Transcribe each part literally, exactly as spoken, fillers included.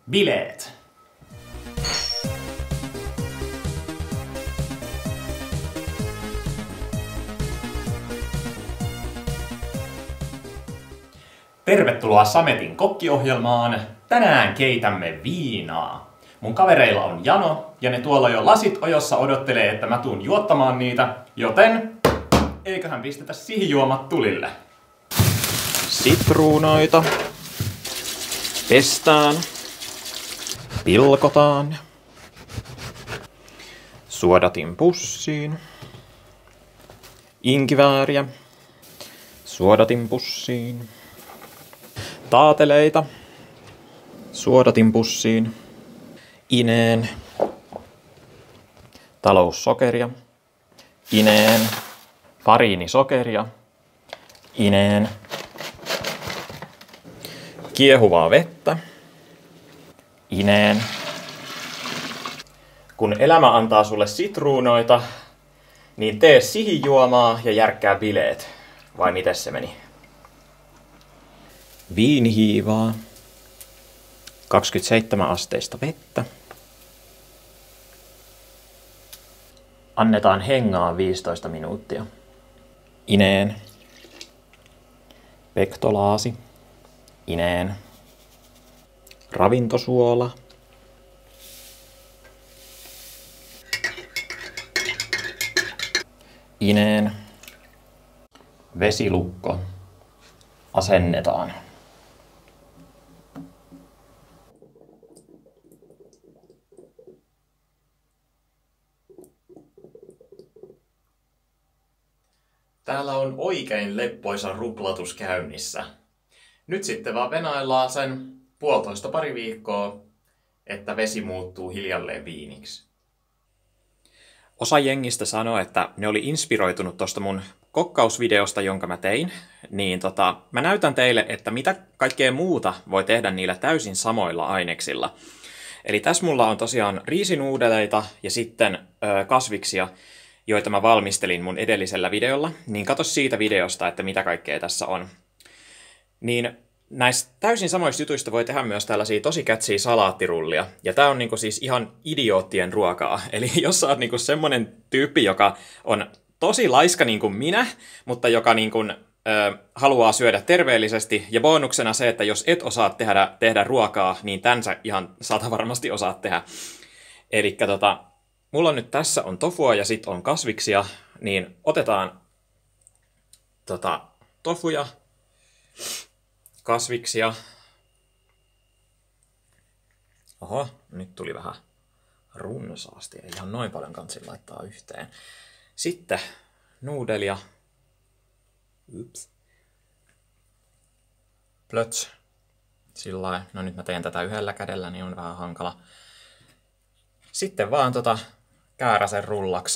Bileet. Tervetuloa Sametin kokkiohjelmaan. Tänään keitämme viinaa. Mun kavereilla on jano ja ne tuolla jo lasit ojossa odottelee, että mä tuun juottamaan niitä, joten eiköhän pistetä sihijuomat tulille. Sitruunoita pestään, pilkotaan, suodatin pussiin, inkivääriä, suodatin pussiin, taateleita, suodatin pussiin, ineen, taloussokeria, ineen, fariinisokeria, ineen, kiehuvaa vettä, ineen. Kun elämä antaa sulle sitruunoita, niin tee sihijuomaa ja järkkää bileet. Vai miten se meni? Viinihiivaa, kaksikymmentäseitsemän asteista vettä. Annetaan hengaa viisitoista minuuttia. Ineen, pektolaasi, ineen, ravintosuola, ineen, vesilukko, asennetaan. Täällä on oikein leppoisa ruplatus käynnissä. Nyt sitten vaan venaillaan sen puolitoista pari viikkoa, että vesi muuttuu hiljalleen viiniksi. Osa jengistä sanoi, että ne oli inspiroitunut tuosta mun kokkausvideosta, jonka mä tein. Niin tota, mä näytän teille, että mitä kaikkea muuta voi tehdä niillä täysin samoilla aineksilla. Eli tässä mulla on tosiaan riisinuudeleita ja sitten ö, kasviksia, joita mä valmistelin mun edellisellä videolla. Niin katso siitä videosta, että mitä kaikkea tässä on. Niin näistä täysin samoista jutuista voi tehdä myös tällaisia tosi kätsiä salaattirullia. Ja tää on niinku siis ihan idioottien ruokaa. Eli jos sä oot niinku semmonen tyyppi, joka on tosi laiska niin kuin minä, mutta joka niinku, ö, haluaa syödä terveellisesti. Ja bonuksena se, että jos et osaa tehdä, tehdä ruokaa, niin tän sä ihan sata varmasti osaat tehdä. Elikkä tota, mulla on nyt tässä on tofua ja sit on kasviksia. Niin otetaan tota, tofuja, kasviksia. Oho, nyt tuli vähän runsaasti. Ei ihan noin paljon kansin laittaa yhteen. Sitten nuudelia. Ups. Plöts. Sillain. No nyt mä teen tätä yhdellä kädellä, niin on vähän hankala. Sitten vaan tota kääräsen rullaksi.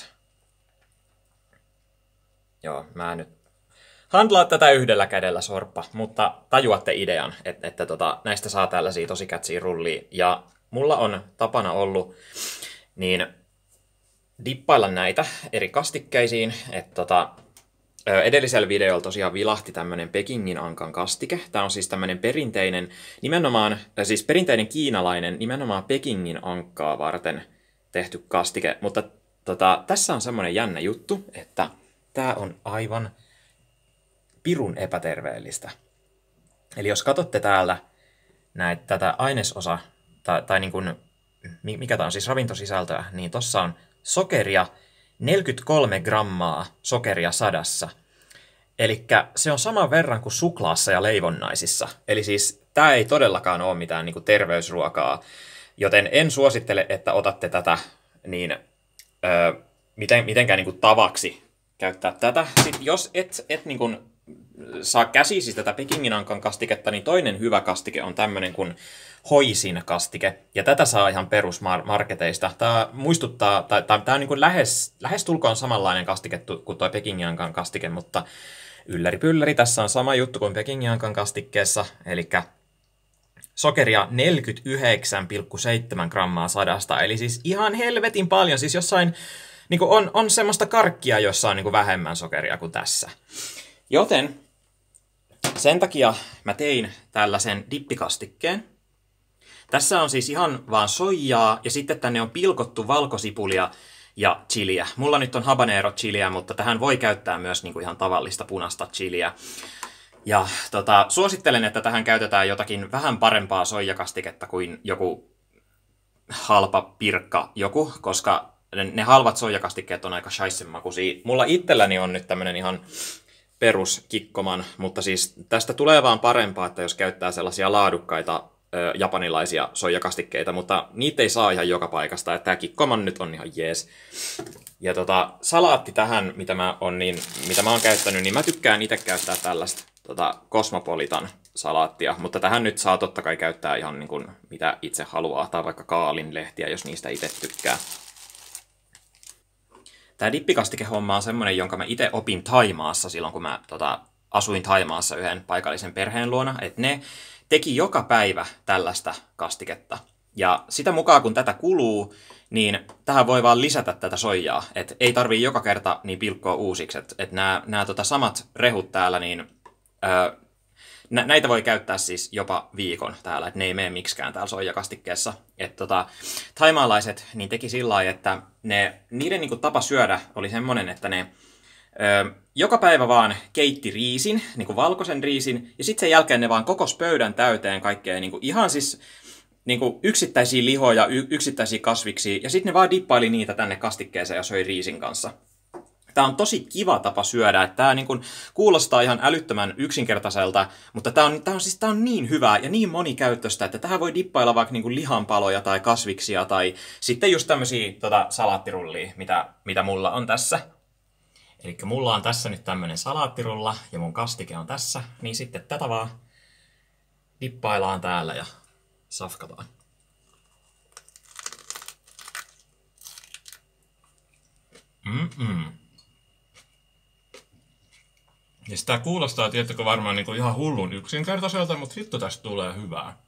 Joo, mä nyt handlaa tätä yhdellä kädellä, sorppa, mutta tajuatte idean, että, että tota, näistä saa tällaisia tosi kätsiä rullia. Ja mulla on tapana ollut niin dippailla näitä eri kastikkeisiin. Että tota, edellisellä videolla tosiaan vilahti tämmönen Pekingin ankan kastike. Tää on siis tämmönen perinteinen, nimenomaan, siis perinteinen kiinalainen, nimenomaan Pekingin ankkaa varten tehty kastike. Mutta tota, tässä on semmonen jännä juttu, että tää on aivan pirun epäterveellistä. Eli jos katsotte täällä näitä, tätä ainesosa, tai, tai niin kuin, mikä tämä on siis ravintosisältöä, niin tossa on sokeria, neljäkymmentäkolme grammaa sokeria sadassa. Eli se on saman verran kuin suklaassa ja leivonnaisissa. Eli siis tämä ei todellakaan ole mitään niin kuin terveysruokaa, joten en suosittele, että otatte tätä niin, öö, miten, mitenkään niin kuin tavaksi käyttää tätä. Sitten jos et, et niin kuin saa käsisi tätä Pekingin ankan kastiketta, niin toinen hyvä kastike on tämmöinen kuin Hoisin kastike. Ja tätä saa ihan perusmarketeista. Tämä muistuttaa, tai tämä on niin kuin lähes, lähes tulkoon samanlainen kastike kuin tuo Pekingin ankan kastike, mutta ylläri pylläri, tässä on sama juttu kuin Pekingin ankan kastikkeessa, eli sokeria neljäkymmentäyhdeksän pilkku seitsemän grammaa sadasta, eli siis ihan helvetin paljon, siis jossain niin kuin on, on semmoista karkkia, jossa on niin kuin vähemmän sokeria kuin tässä. Joten sen takia mä tein tällaisen dippikastikkeen. Tässä on siis ihan vaan soijaa ja sitten tänne on pilkottu valkosipulia ja chiliä. Mulla nyt on habanero chiliä, mutta tähän voi käyttää myös niin kuin ihan tavallista punaista chiliä. Ja tota, suosittelen, että tähän käytetään jotakin vähän parempaa soijakastiketta kuin joku halpa pirkka joku, koska ne halvat soijakastikkeet on aika shaissenmakuisia. Mulla itselläni on nyt tämmönen ihan peruskikkoman, mutta siis tästä tulee vaan parempaa, että jos käyttää sellaisia laadukkaita ö, japanilaisia soijakastikkeita, mutta niitä ei saa ihan joka paikasta, että tää kikkoman nyt on ihan jees. Ja tota, salaatti tähän, mitä mä, on niin, mitä mä oon käyttänyt, niin mä tykkään itse käyttää tällaista tota, Cosmopolitan salaattia, mutta tähän nyt saa totta kai käyttää ihan niin kuin mitä itse haluaa, tai vaikka kaalinlehtiä, jos niistä itse tykkää. Tämä dippikastikehomma on semmoinen, jonka mä itse opin Thaimaassa silloin, kun mä tota, asuin Thaimaassa yhden paikallisen perheen luona, että ne teki joka päivä tällaista kastiketta. Ja sitä mukaan, kun tätä kuluu, niin tähän voi vaan lisätä tätä soijaa. Et ei tarvii joka kerta niin pilkkoa uusiksi. Että et nämä, nämä tota samat rehut täällä, niin öö, nä, näitä voi käyttää siis jopa viikon täällä. Että ne ei mene miksikään täällä soijakastikkeessa. Et tota, taimaalaiset niin teki sillä lailla, että ne, niiden niinku tapa syödä oli semmoinen, että ne öö, joka päivä vaan keitti riisin, niinku valkoisen riisin, ja sitten sen jälkeen ne vaan kokos pöydän täyteen kaikkea niinku ihan siis niinku yksittäisiä lihoja, y- yksittäisiä kasviksia, ja sitten ne vaan dippaili niitä tänne kastikkeeseen ja söi riisin kanssa. Tämä on tosi kiva tapa syödä, että tämä niinku kuulostaa ihan älyttömän yksinkertaiselta, mutta tämä on, tää on, siis, tää on niin hyvää ja niin monikäyttöistä, että tähän voi dippailla vaikka niinku lihanpaloja tai kasviksia tai sitten just tämmöisiä tota, salaattirullia, mitä, mitä mulla on tässä. Eli mulla on tässä nyt tämmönen salaattirulla ja mun kastike on tässä, niin sitten tätä vaan dippaillaan täällä ja safkataan. Mm-mm. Ja sitä kuulostaa, tiettäkö, varmaan niin kuin ihan hullun yksinkertaiselta, mutta hitto tästä tulee hyvää.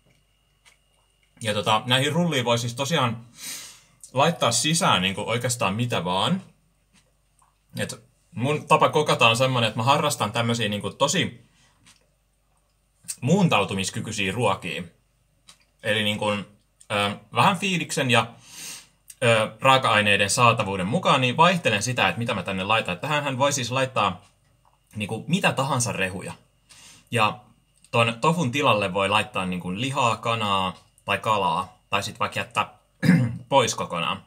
Ja tota, näihin rulliin voi siis tosiaan laittaa sisään niin kuin oikeastaan mitä vaan. Et mun tapa kokata on semmoinen, että mä harrastan tämmöisiä niin kuin tosi muuntautumiskykyisiä ruokia. Eli niin kuin, ö, vähän fiiliksen ja ö, raaka-aineiden saatavuuden mukaan, niin vaihtelen sitä, että mitä mä tänne laitan. Tähänhän voi siis laittaa niin kuin mitä tahansa rehuja. Ja ton tofun tilalle voi laittaa niin kuin lihaa, kanaa tai kalaa, tai sitten vaikka jättää pois kokonaan.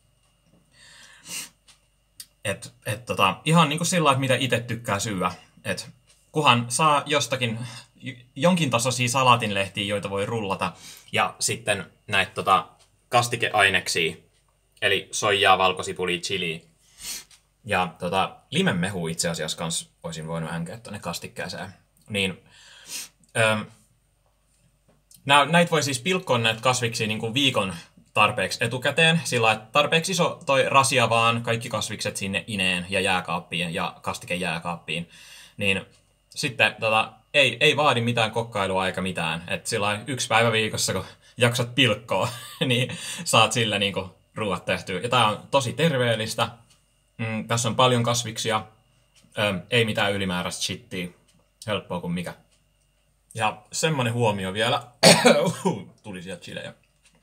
Et, et tota, ihan niin kuin sillä lailla, mitä itse tykkää syödä. Et kunhan saa jostakin jonkin tasoisia salaatinlehtiä, joita voi rullata, ja sitten näitä tota, kastikeaineksia, eli soijaa, valkosipulia, chiliä. Ja tota, limenmehu itse asiassa kans olisin voinut hänkeä tuonne kastikkeeseen. Niin, öö, nää, näitä voi siis pilkkoa näitä kasviksia niin kuin viikon tarpeeksi etukäteen, sillä että tarpeeksi iso toi rasia vaan, kaikki kasvikset sinne ineen ja jääkaappiin ja kastike jääkaappiin. Niin sitten tota, ei, ei vaadi mitään kokkailua eikä mitään. Että sillä yksi päivä viikossa, kun jaksat pilkkoa, niin saat sillä niinku ruuat tehtyä. Ja tää on tosi terveellistä. Mm, tässä on paljon kasviksia. Ö, ei mitään ylimääräistä shittiä. Helppoa kuin mikä. Ja semmonen huomio vielä. Tuli sieltä chilejä.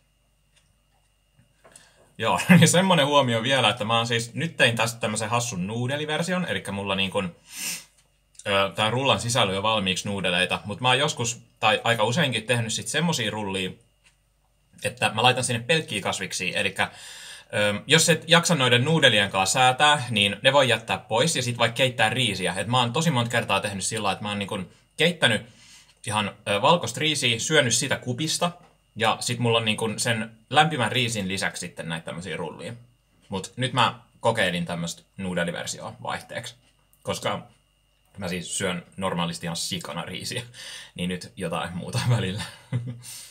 Joo, niin semmonen huomio vielä, että mä oon siis, nyt tein tästä tämmösen hassun nuudeliversion, eli mulla niin kun, ö, tää rullan sisällä on jo valmiiksi nuudeleita, mutta mä oon joskus, tai aika useinkin tehnyt sit semmosia rullia, että mä laitan sinne pelkkiä kasviksia, eli ö, jos et jaksa noiden nuudelien kanssa säätää, niin ne voi jättää pois ja sit vaikka keittää riisiä. Et mä oon tosi monta kertaa tehnyt sillä lailla, että mä oon niin kun keittänyt ihan ö, valkoista riisiä, syönyt sitä kupista, ja sit mulla on niin kun sen lämpimän riisin lisäksi sitten näitä tämmösiä rullia. Mut nyt mä kokeilin tämmöstä nuudeliversioa vaihteeksi. Koska mä siis syön normaalisti ihan sikana riisiä. Niin nyt jotain muuta välillä.